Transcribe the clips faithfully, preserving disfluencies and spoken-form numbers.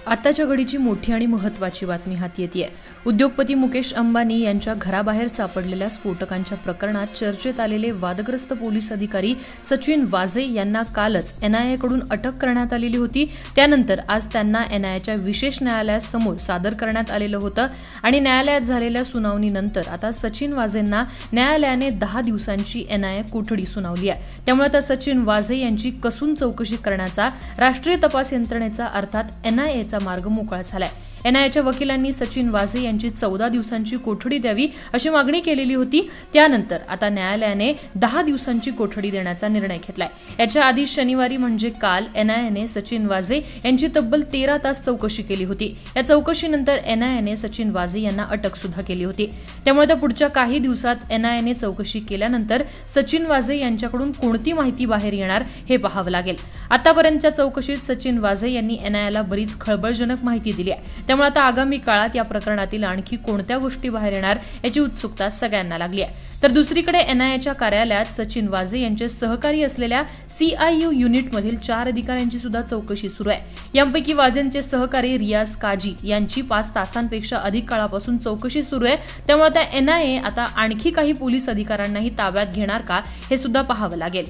आताच्या घडीची मोठी आणि महत्त्वाची बातमी हाती येतेय। उद्योगपती मुकेश अंबानी यांच्या घराबाहेर सापडलेल्या स्फोटकांच्या प्रकरणात चर्चेत आलेले वादग्रस्त पोलीस अधिकारी सचिन वाझे यांना कालच एनआयए कडून अटक करण्यात आलेली होती। त्यानंतर आज त्यांना एनआयएच्या विशेष न्यायालयासमोर सादर करण्यात आलेलं होतं आणि न्यायालयात झालेल्या सुनावणीनंतर आता सचिन वाझेंना न्यायालयाने दहा दिवसांची एनआयए कोठडी सुनावली आहे। त्यामुळे आता सचिन वाझे यांची कसून चौकशी करण्याचा राष्ट्रीय तपास यंत्रणेचा अर्थात एनआयए मार्ग मोकळा झालाय। एनआयएच्या वकिलांनी सचिन वाझे यांची चौदा दिवसांची कोठडी द्यावी अशी मागणी केलेली होती। त्यानंतर आता न्यायालयाने दहा दिवसांची कोठडी देण्याचा निर्णय घेतलाय। याच्या आधी शनिवारी म्हणजे काल एनआयएने सचिन वाझे यांची तब्बल तेरा तास चौकशी केली होती। या चौकशीनंतर एनआयएने सचिन वाझे यांना अटक सुद्धा केली होती। त्यामुळे आता पुढच्या काही दिवसात एनआयएने चौकशी केल्यानंतर सचिन वाझे यांच्याकडून कोणती माहिती बाहेर येणार हे पाहावं लागेल। आतापर्यंतच्या चौकशीत सचिन वाझे यांनी एनआयएला बरीच खळबळजनक माहिती दिली आहे। त्यामुळे आता आगामी काळात या प्रकरणातील आणखी कोणत्या गोष्टी बाहेर येणार याची उत्सुकता सगळ्यांना लागली आहे। तर दुसरीकडे एनआयएच्या कार्यालयात सचिन वाझे यांचे सहकारी असलेल्या सीआययू युनिटमधील चार अधिकाऱ्यांची सुद्धा चौकशी सुरू आहे। यापैकी वाझेंचे सहकारी रियाज काजी यांची पाच तासांपेक्षा अधिक काळापासून चौकशी सुरू आहे। त्यामुळे आता एनआयए आता आणखी काही पोलीस अधिकाऱ्यांनाही ताब्यात घेणार का हे सुद्धा पाहावं लागेल।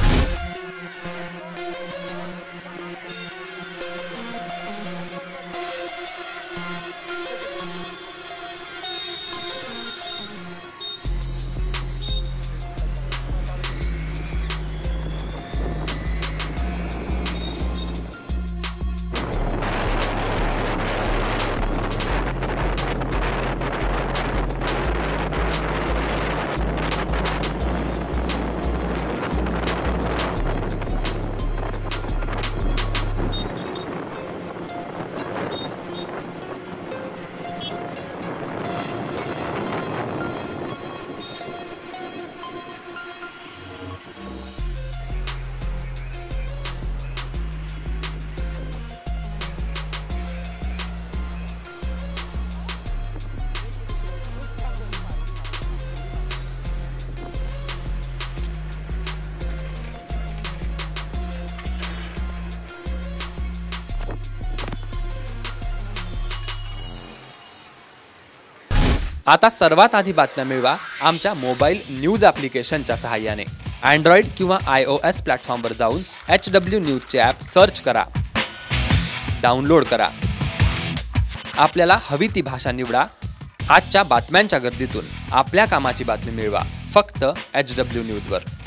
आता सर्वात आधी बातम्या मिळवा आमच्या मोबाईल न्यूज ॲप्लिकेशनच्या सहाय्याने। अँड्रॉइड किंवा आय ओ एस प्लॅटफॉर्मवर जाऊन एच डब्ल्यू न्यूजचे ॲप सर्च करा, डाउनलोड करा। आपल्याला हवी ती भाषा निवडा। आजच्या बातम्यांच्या गर्दीतून आपल्या कामाची बातमी मिळवा फक्त एच डब्ल्यू न्यूजवर।